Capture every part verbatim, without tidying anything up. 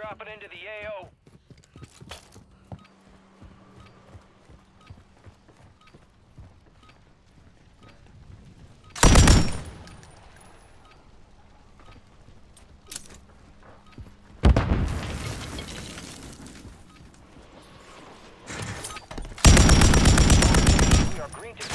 dropping into the A O. We are green to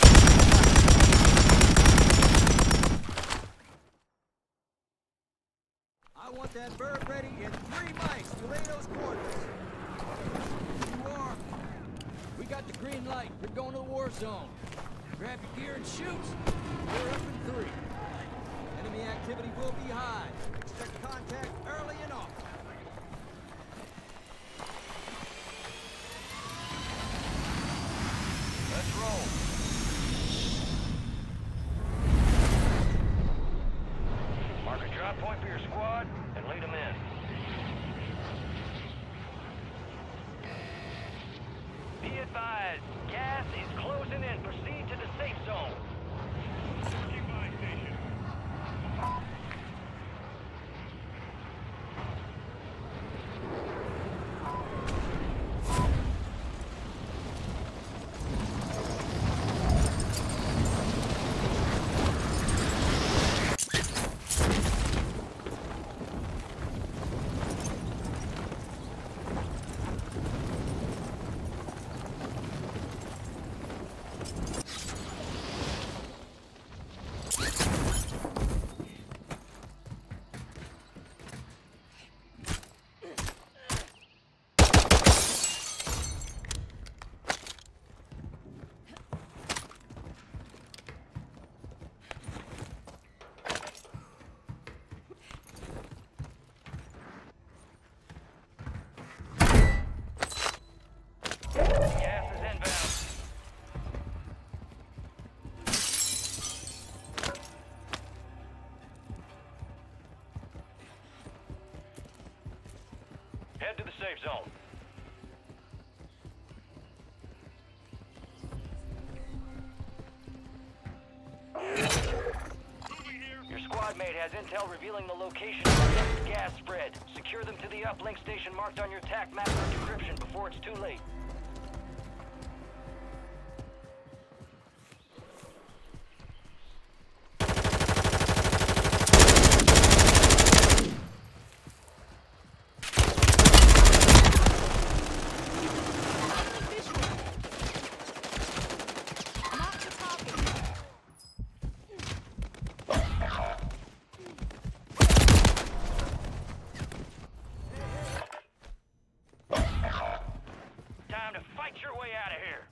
I want that bird ready in three mics to lay those quarters. You are. We got the green light. We're going to the war zone. Grab your gear and shoot. We're up in three. Enemy activity will be high. Expect contact early and often. Let's roll. Mark a drop point for your squad and lead them in. Be advised, gas is closing in. Proceed to the safe zone. Working by station. Head to the safe zone. Your squad mate has intel revealing the location of the next gas spread. Secure them to the uplink station marked on your T A C map for decryption before it's too late. Time to fight your way out of here.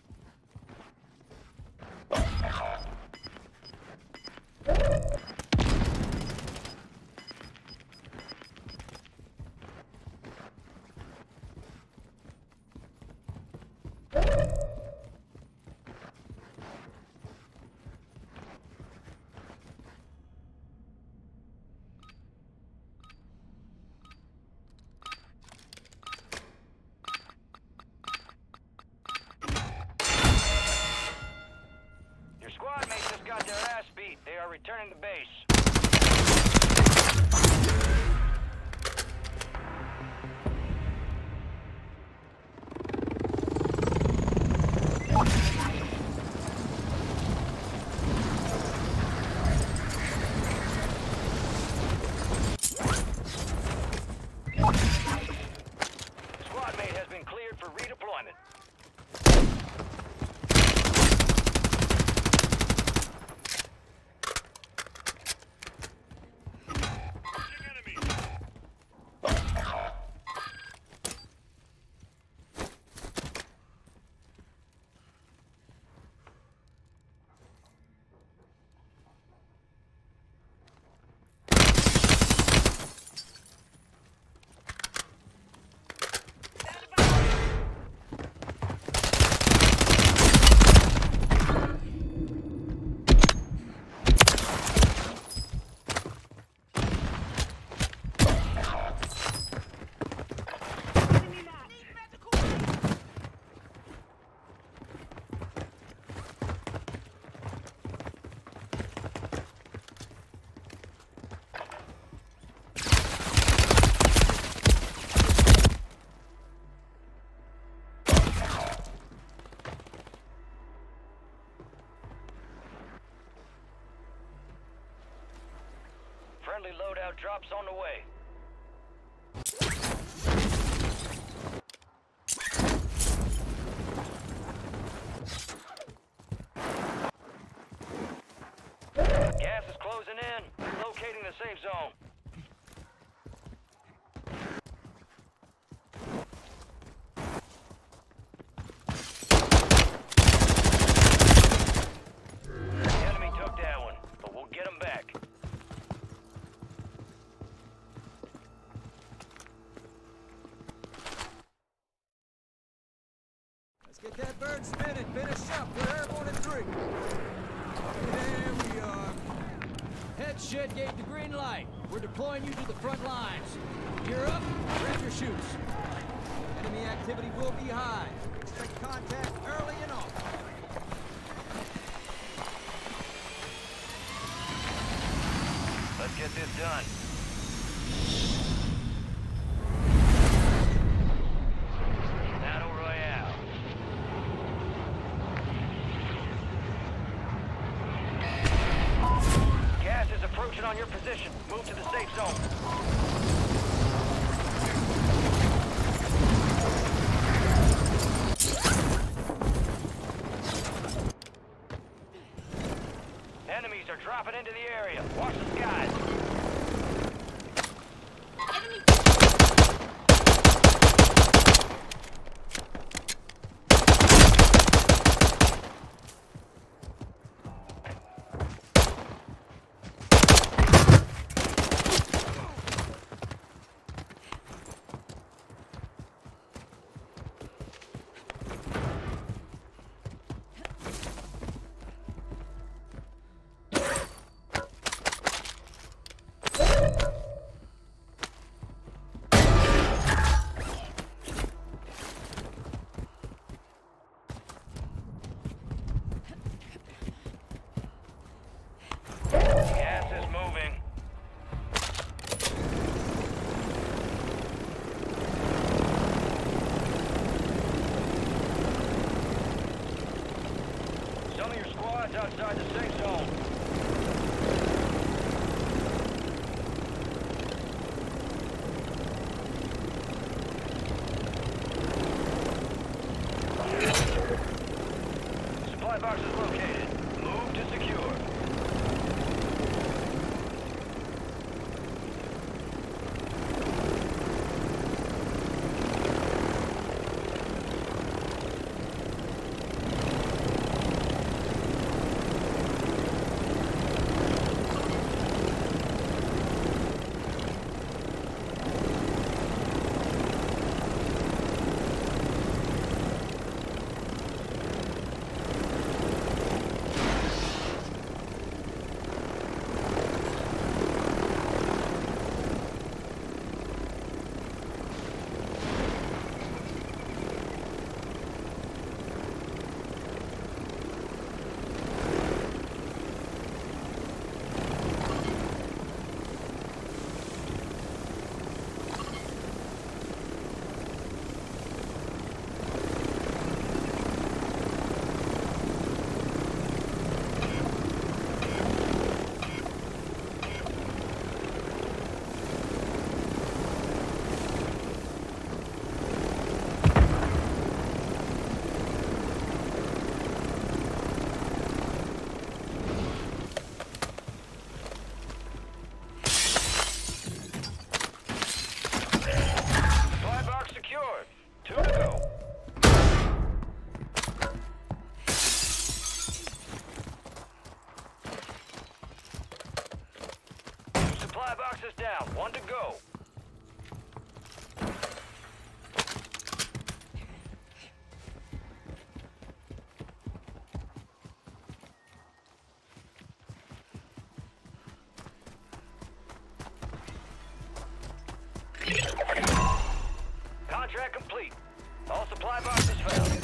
Your squad mates just got their ass beat. They are returning to base. Squad mate has been cleared for redeployment. Loadout drops on the way. Gas is closing in. Relocating the safe zone. The enemy took that one, but we'll get him back. Let's get that bird spinning. Finish up. We're airborne in three. There we are. Head shed gave the green light. We're deploying you to the front lines. Gear up. Grab your chutes. Enemy activity will be high. Expect contact early and often. Let's get this done. Battle Royale. Gas is approaching on your position. Move to the safe zone. Enemies are dropping into the area. Watch the skies. Gas is moving. Some of your squads outside the safe zone. Supply box is located. Move to secure. Supply box secured. Two to go. Two supply boxes down. One to go. Contract complete. All supply boxes found.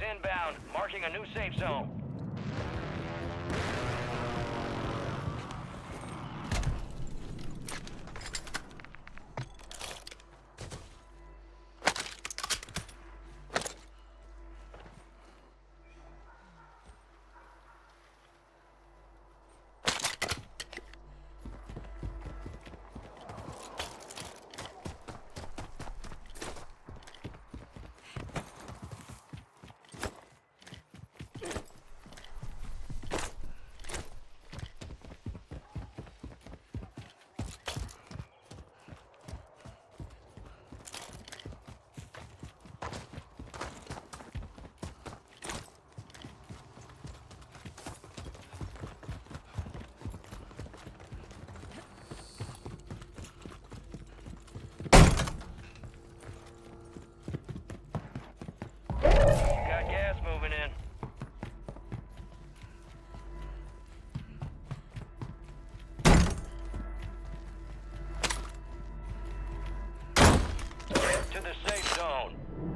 inbound, marking a new safe zone. Got gas moving in. Get to the safe zone.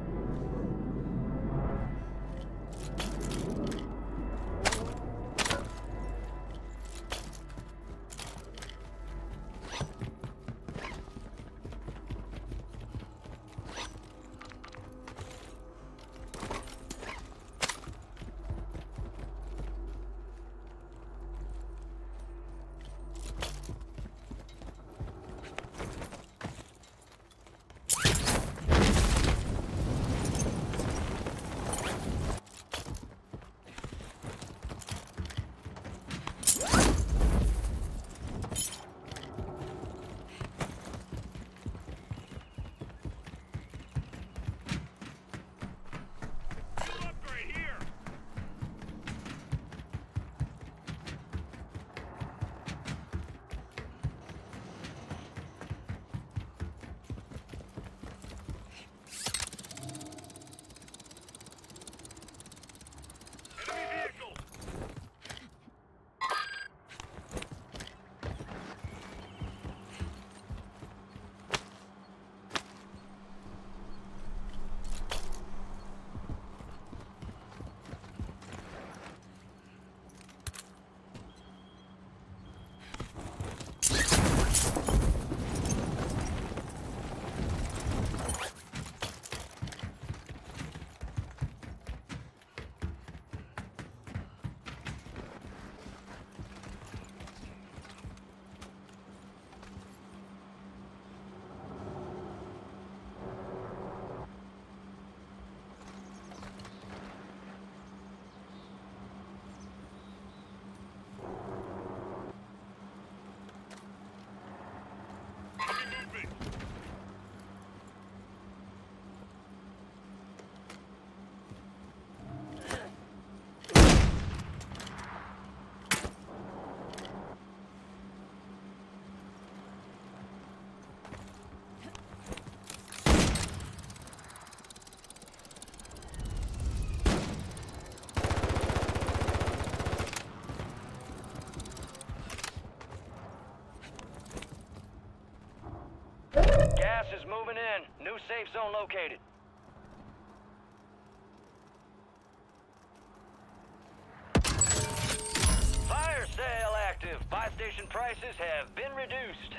Gas is moving in. New safe zone located. Fire sale active. Buy station prices have been reduced.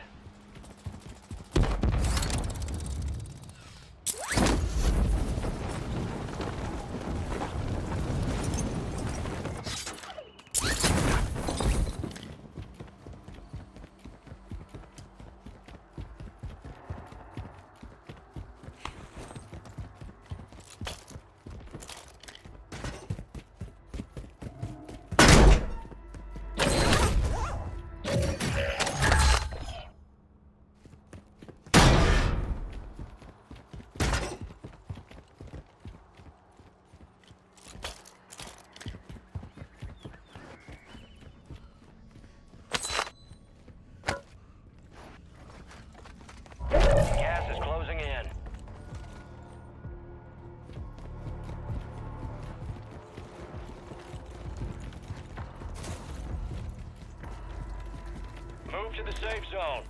Move to the safe zone.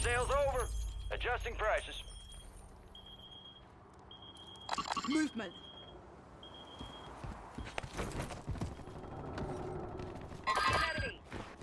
Sale's over. Adjusting prices. Movement. Enemy.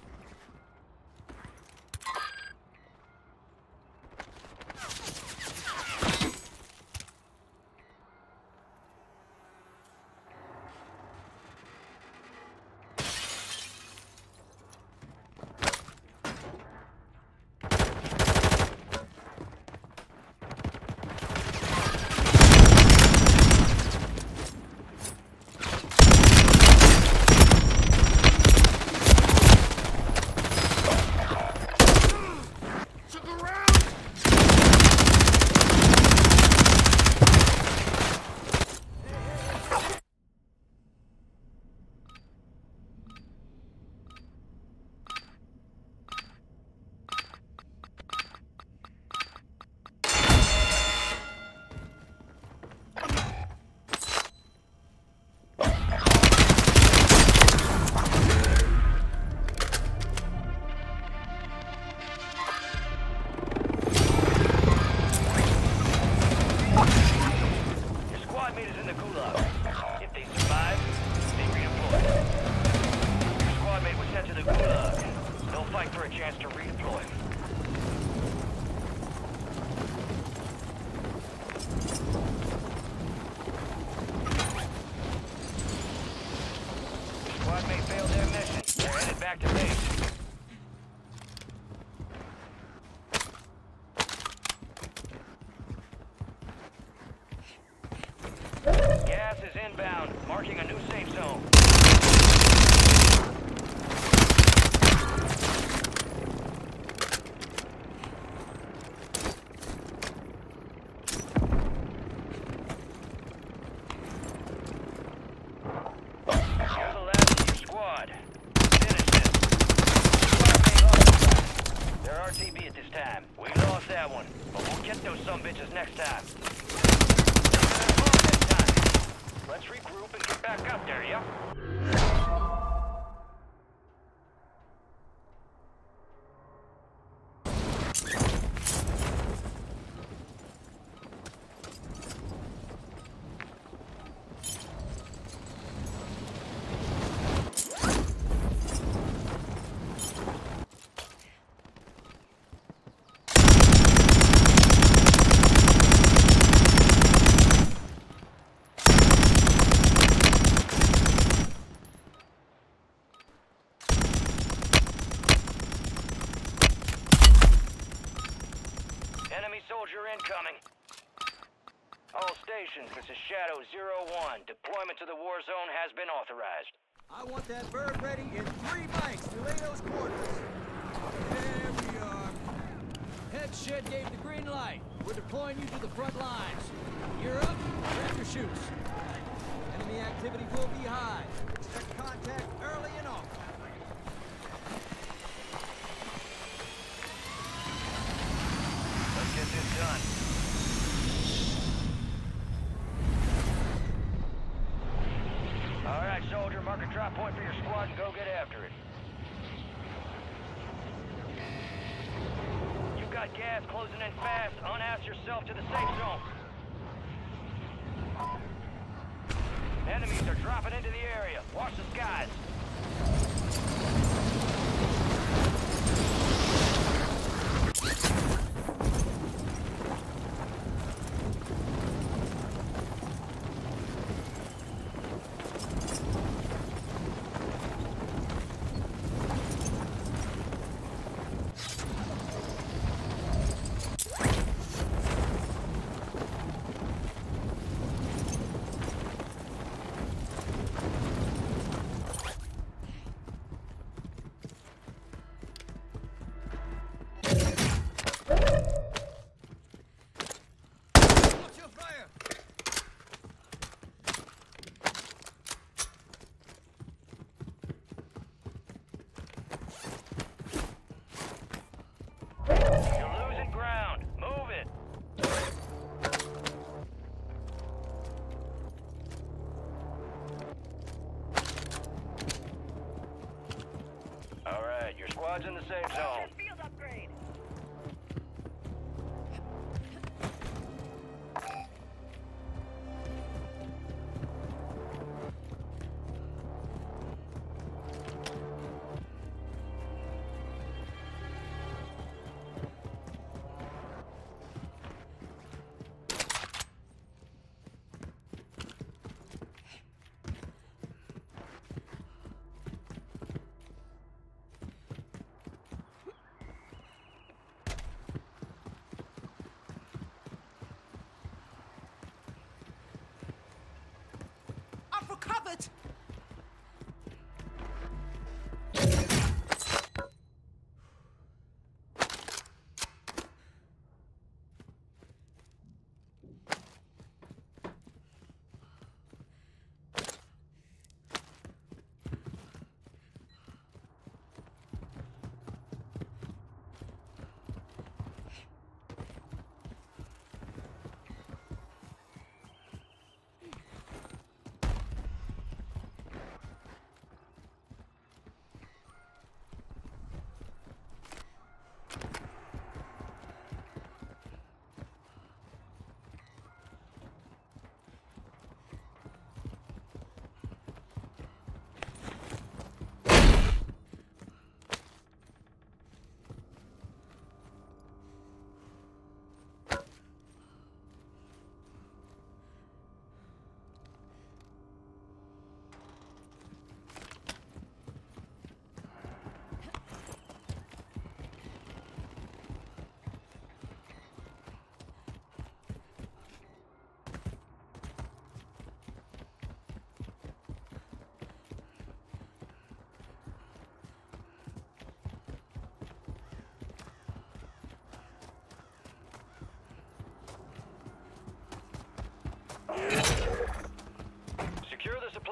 Squad mate failed their mission. They're headed back to base. Gas is inbound, marking a new safe zone. R T B at this time. We lost that one, but we'll get those sumbitches next time. Let's regroup and get back up there, yeah? Enemy soldier incoming. All stations, this is Shadow zero one. Deployment to the war zone has been authorized. I want that bird ready in three mics. Relay those coordinates. There we are. Head shed gave the green light. We're deploying you to the front lines. You're up. Grab your chutes. Enemy activity will be high. Expect contact early and often. Let's get this done. All right, soldier, mark a drop point for your squad and go get after it. You got gas closing in fast. Unass yourself to the safe zone. Enemies are dropping into the area. Watch the skies. Squad's in the safe zone. Field upgrade.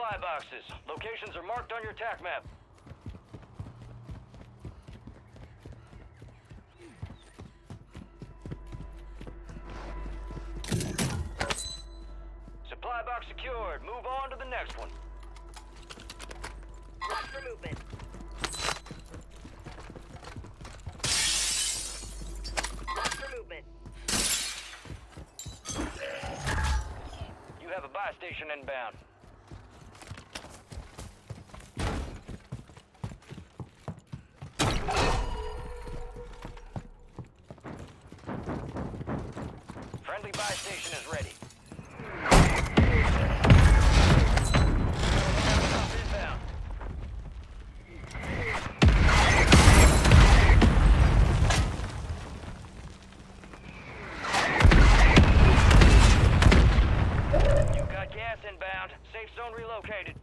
supply boxes. Locations are marked on your tac map. Supply box secured. Move on to the next one. Watch for movement. Watch for movement. You have a buy station inbound. Friendly buy station is ready. Inbound. You got gas inbound. Safe zone relocated.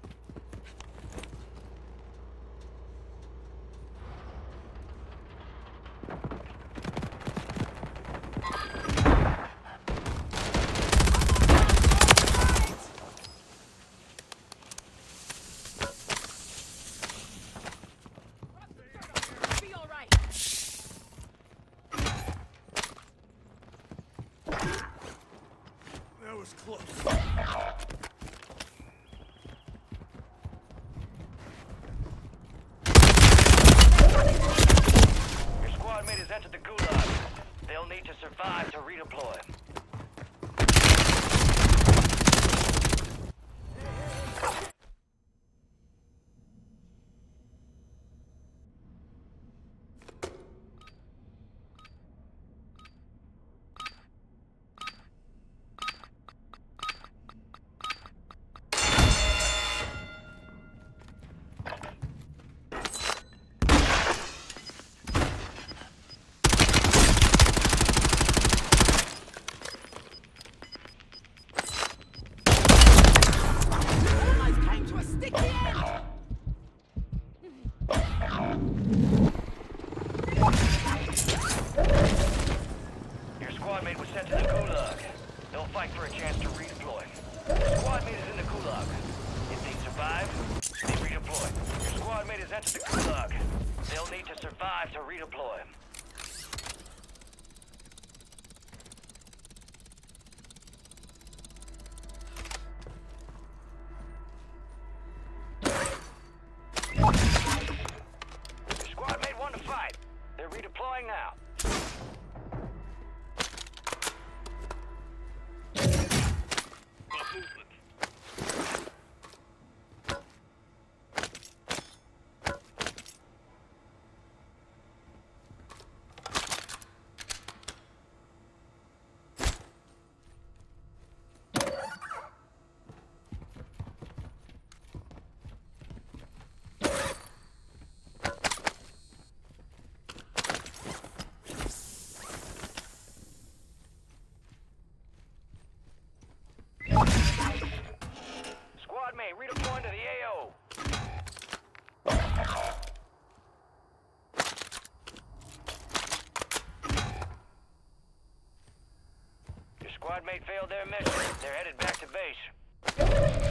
Be all right. That was close. Your squad mate has entered the gulag. They'll need to survive to redeploy. Almost came to a sticky end. Your squad mate was sent to the gulag. They'll fight for a chance to redeploy. Your squad mate is in the gulag. If they survive, they redeploy. Your squad mate has entered the gulag. They'll need to survive to redeploy. Your squad mate won the fight. They're redeploying now. Squad mate, redeploying to the A O. Your squad mate failed their mission. They're headed back to base.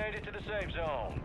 made it to the safe zone.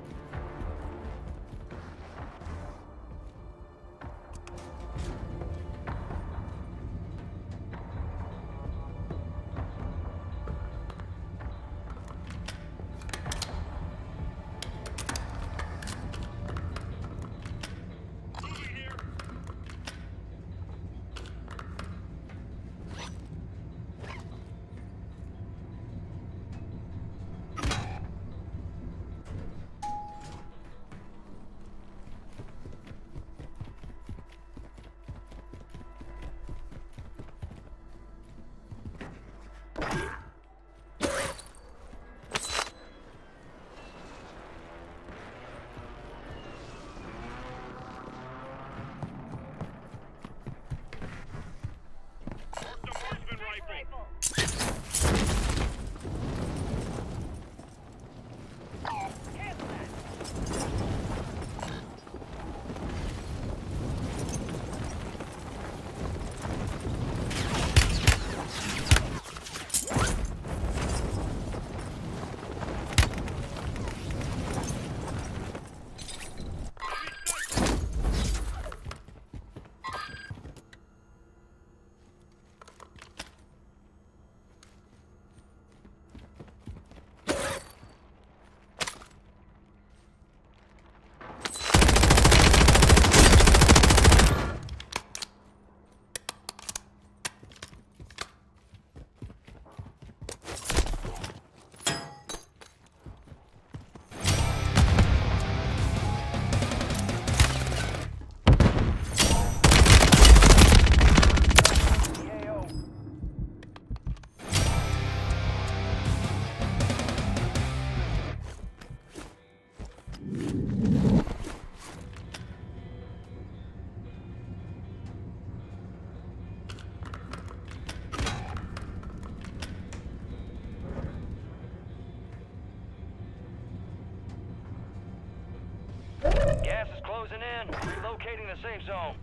Gas is closing in. Relocating the safe zone.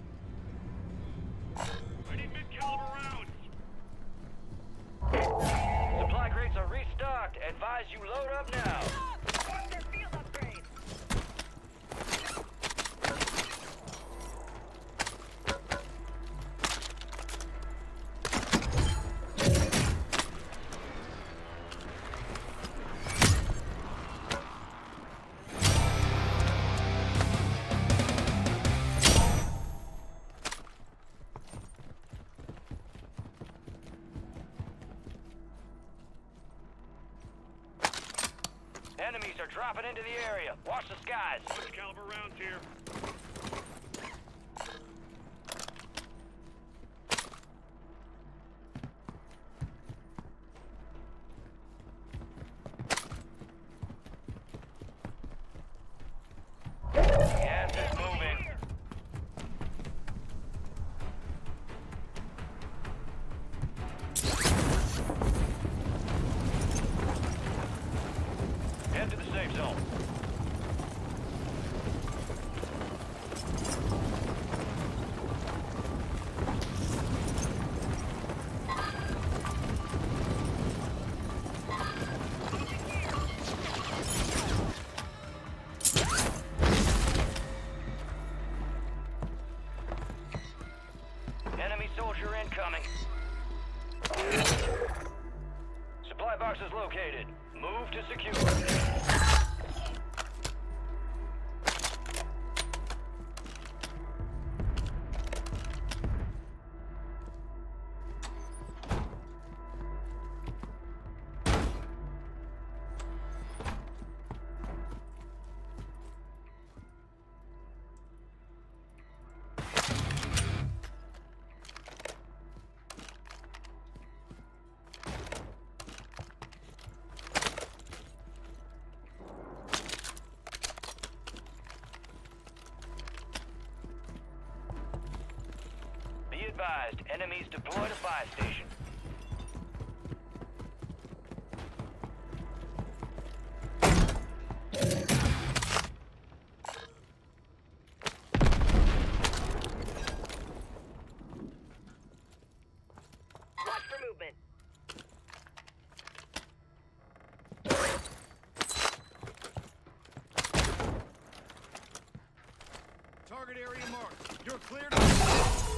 I need mid-caliber rounds. Supply crates are restocked. Advise you load up now. Watch their field upgrades. Enemies are dropping into the area. Watch the skies. Mid-caliber rounds here. Gas is moving. Head to the safe zone. Enemy soldier incoming. Supply box is located. Move to secure. Be advised, enemies deployed a buy station. Watch for movement. area marked. You're clear to...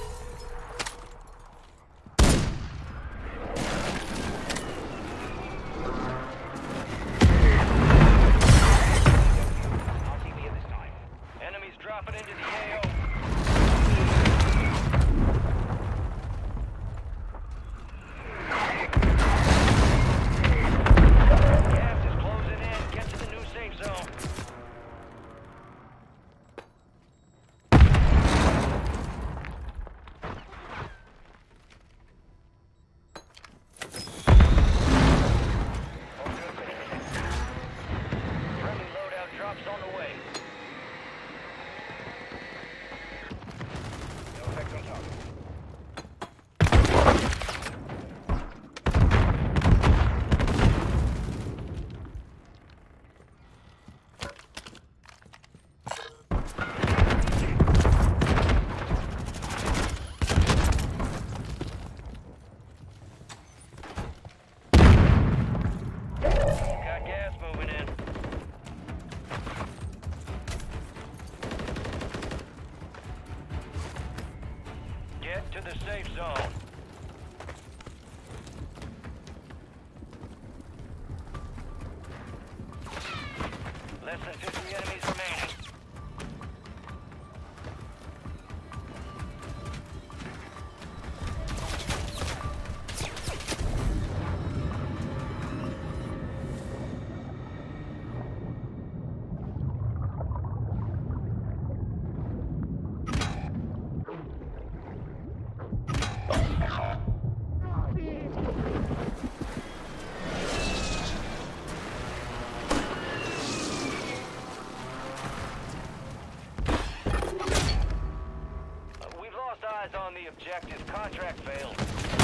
Enemies dropping into the A O. Gas is closing in. Get to the new safe zone. Friendly loadout drops on the way. No effect on target. Got gas moving in. Get to the safe zone. Less than fifty enemies remaining. We've lost eyes on the objective. Contract failed.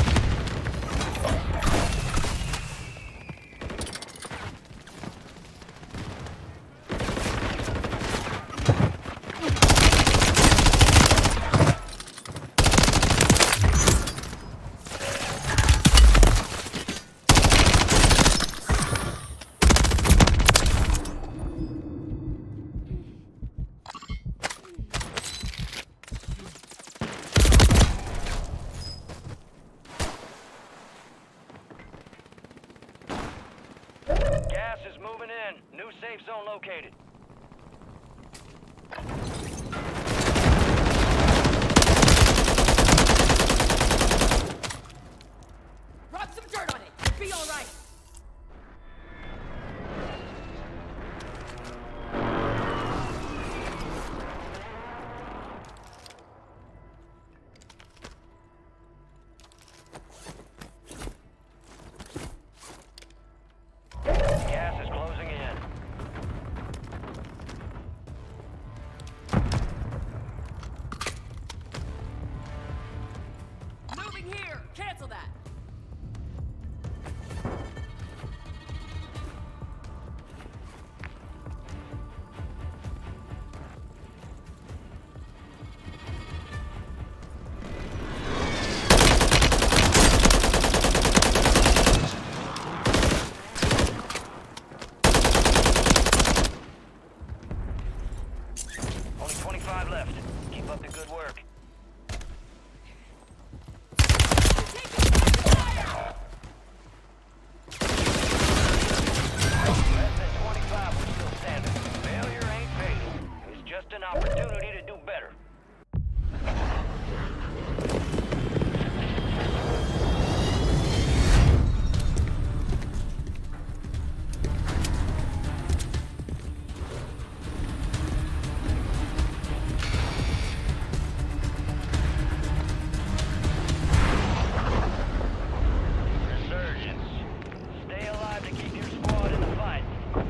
Gas is moving in. New safe zone located. Rub some dirt on it. You'll be all right. Gas is closing in. Moving here. Cancel that. Only twenty-five left. Keep up the good work. Less than twenty-five, we're still standing. Failure ain't fatal. It's just an opportunity to do better. Resurgence. Stay alive to keep your squad in the fight.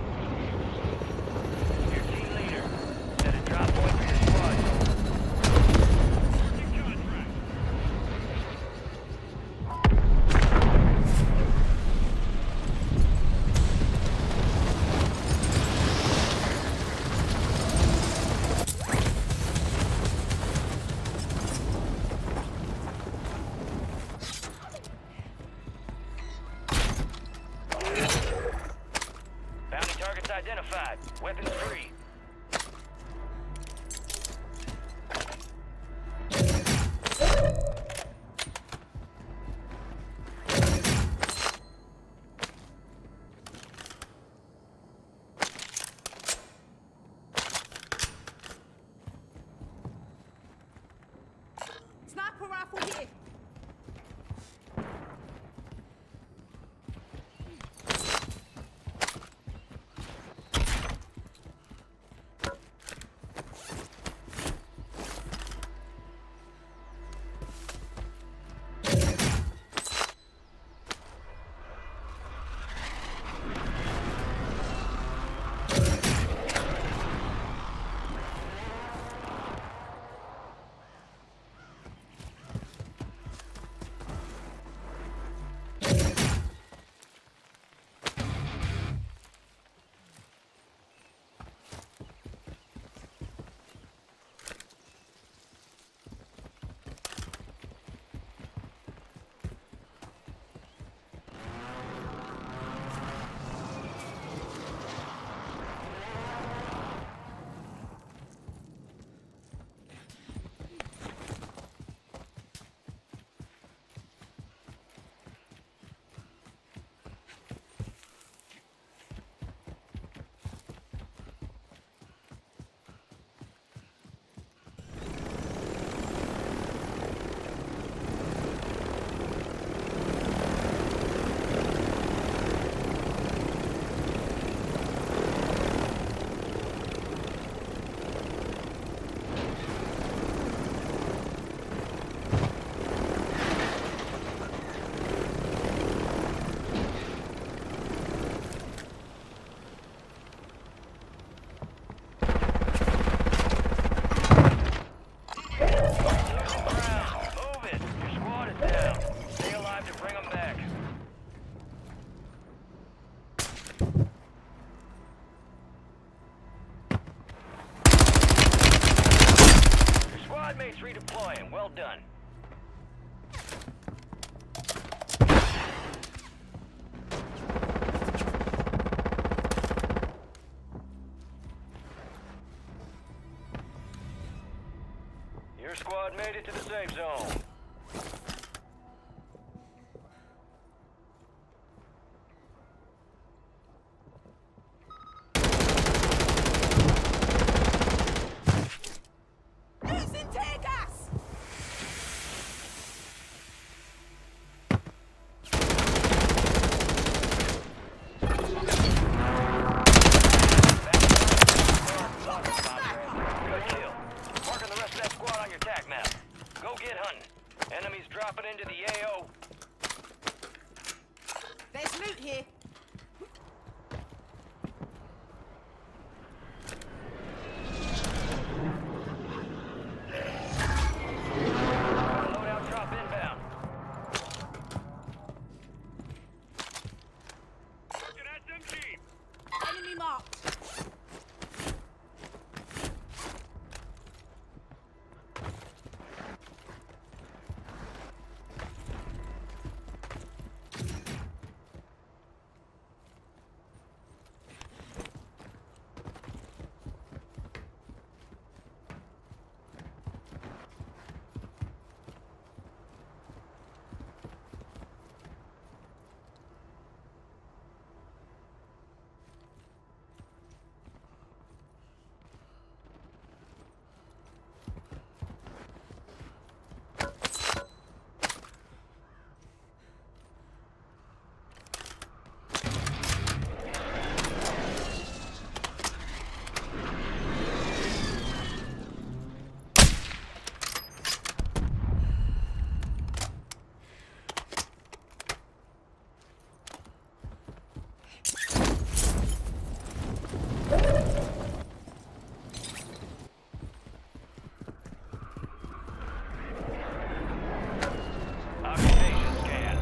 Your team leader set a drop point for your squad. Working contract. Bounty targets identified. Weapons free. done. Your squad made it to the safe zone. Losing tear gas! Good kill. Marking the rest of that squad on your tac map. Go get hunting. Enemies dropping into the A O. There's loot here. Loadout drop inbound. Target S M G. Enemy marked. Occupation scan.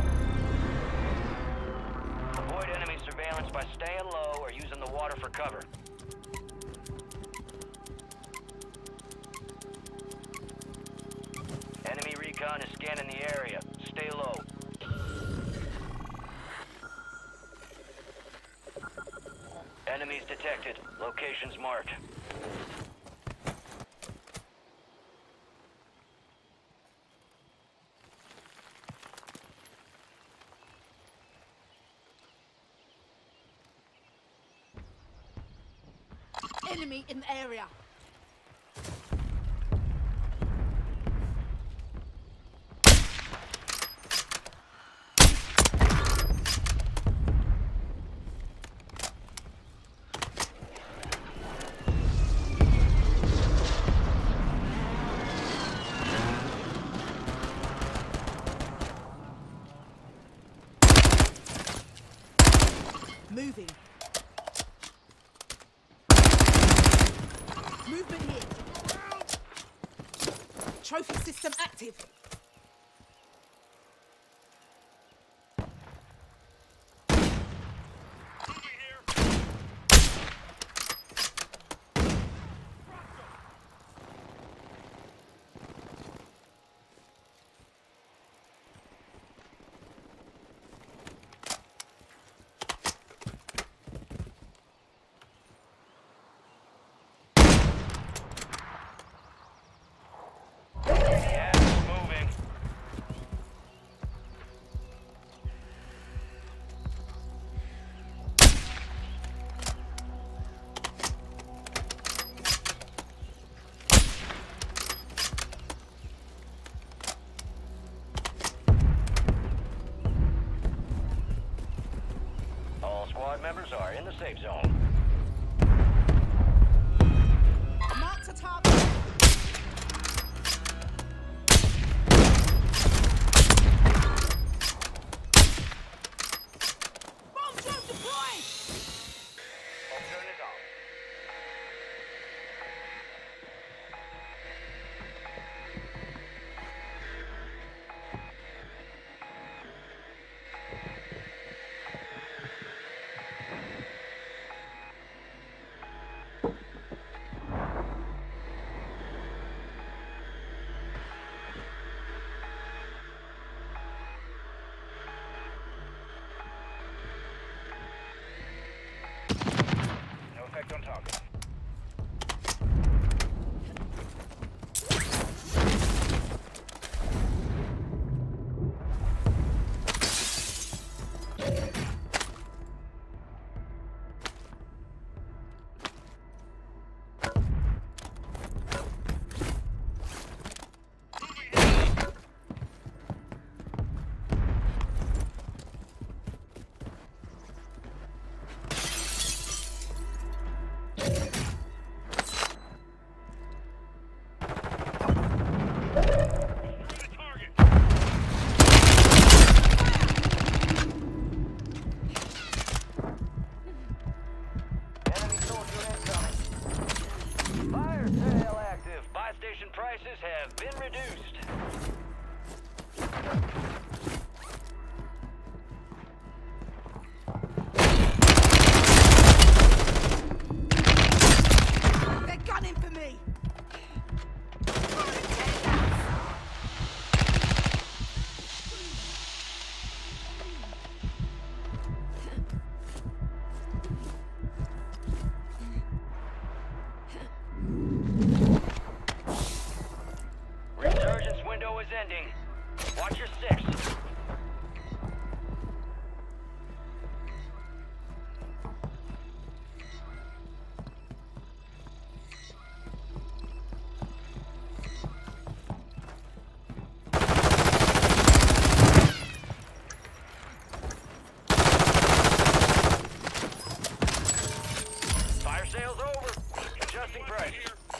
Avoid enemy surveillance by staying low or using the water for cover. Enemy recon is scanning the area. Stay low. Enemies detected. Locations marked. Enemy in the area. Moving. Movement here. Trophy system active. Moving here. Yeah, it's moving. All squad members are in the safe zone. Mark to target. Bomb drone deployed! Turn it off. Resurgent prices have been reduced. They're gunning for me. Resurgence window is ending. Watch your six. Fire sales over. Adjusting price.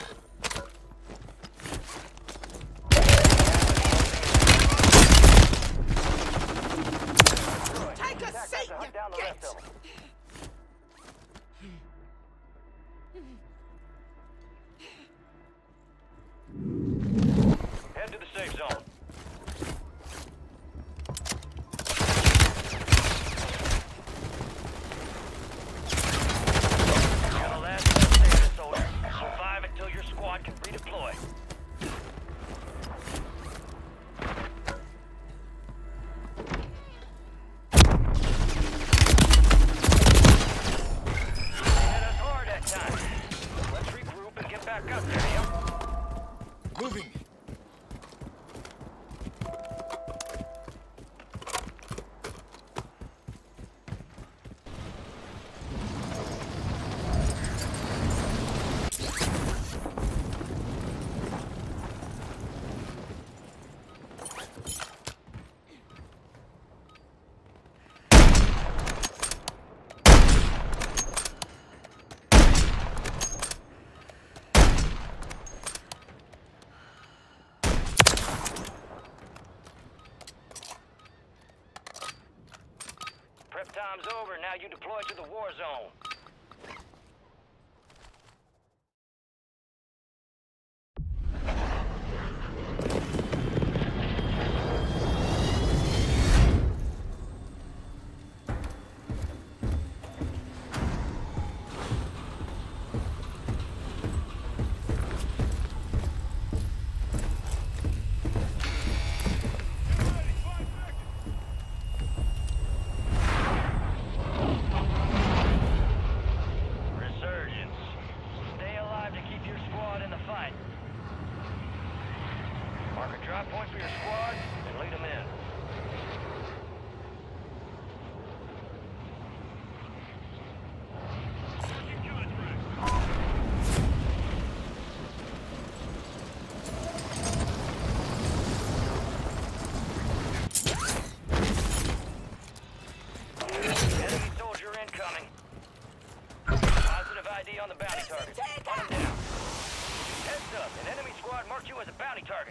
Take a seat, Hunt you down the git! rest of them. Head to the safe zone. You're the last one standing, soldier. Survive until your squad can redeploy. Hit us hard that time. Let's regroup and get back up there, yeah? Moving. Prep time's over. Now you deploy to the war zone. Resurgence. Stay alive to keep your squad in the fight. Mark a drop point for your squad and lead them in. Enemy soldier incoming. Positive I D on the bounty target. Hunt him down. Heads up, an enemy squad marked you as a bounty target.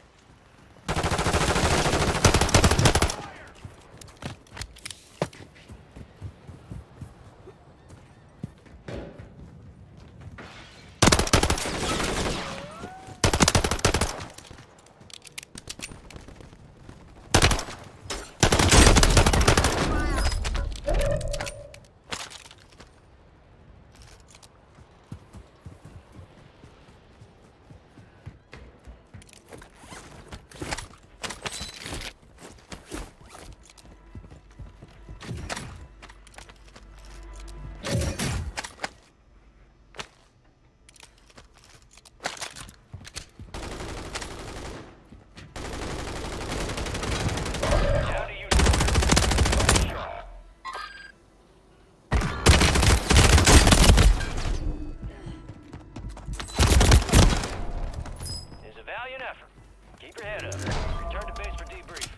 Down to you. Sharp. It's a valiant effort. Keep your head up. Return to base for debrief.